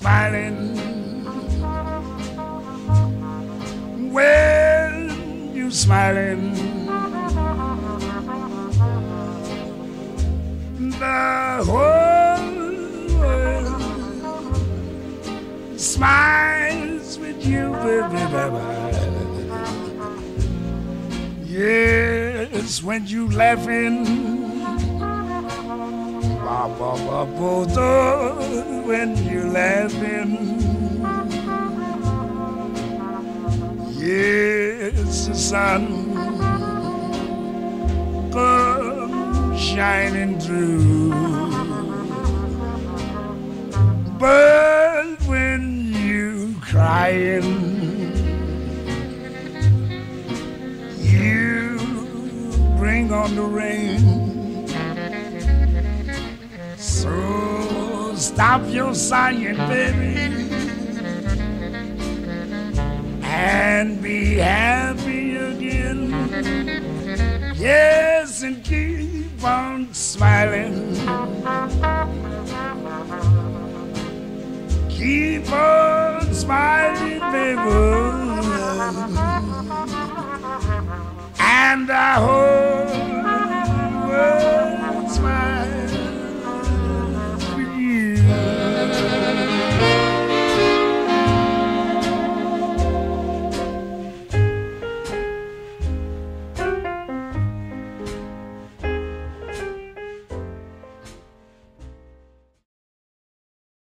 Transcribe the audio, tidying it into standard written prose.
smiling when you smiling. The whole world smiles with you, baby, baby. Yes, when you laughing, both when you laughing. Yes, the sun comes shining through. But when you crying, you bring on the rain. So stop your sighing, baby, and be happy again. Yes, and keep on smiling. Keep on smiling, baby. And I hope the world smiles